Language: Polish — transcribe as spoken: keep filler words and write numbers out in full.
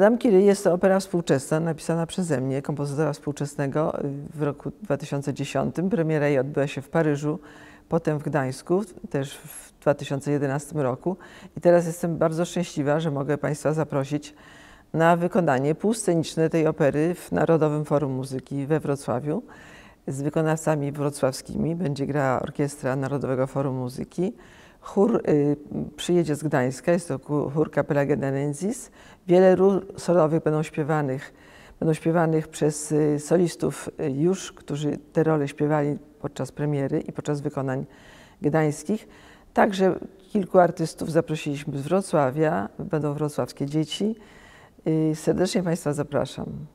Madame Curie jest to opera współczesna, napisana przeze mnie, kompozytora współczesnego w roku dwa tysiące dziesiątym. Premiera jej odbyła się w Paryżu, potem w Gdańsku, też w dwa tysiące jedenastym roku. I teraz jestem bardzo szczęśliwa, że mogę Państwa zaprosić na wykonanie półsceniczne tej opery w Narodowym Forum Muzyki we Wrocławiu z wykonawcami wrocławskimi. Będzie grała Orkiestra Narodowego Forum Muzyki. Chór y, przyjedzie z Gdańska, jest to chór Capella Gedanensis. Wiele ról solowych będą śpiewanych, będą śpiewanych przez y, solistów y, już, którzy te role śpiewali podczas premiery i podczas wykonań gdańskich. Także kilku artystów zaprosiliśmy z Wrocławia, będą wrocławskie dzieci. Y, serdecznie Państwa zapraszam.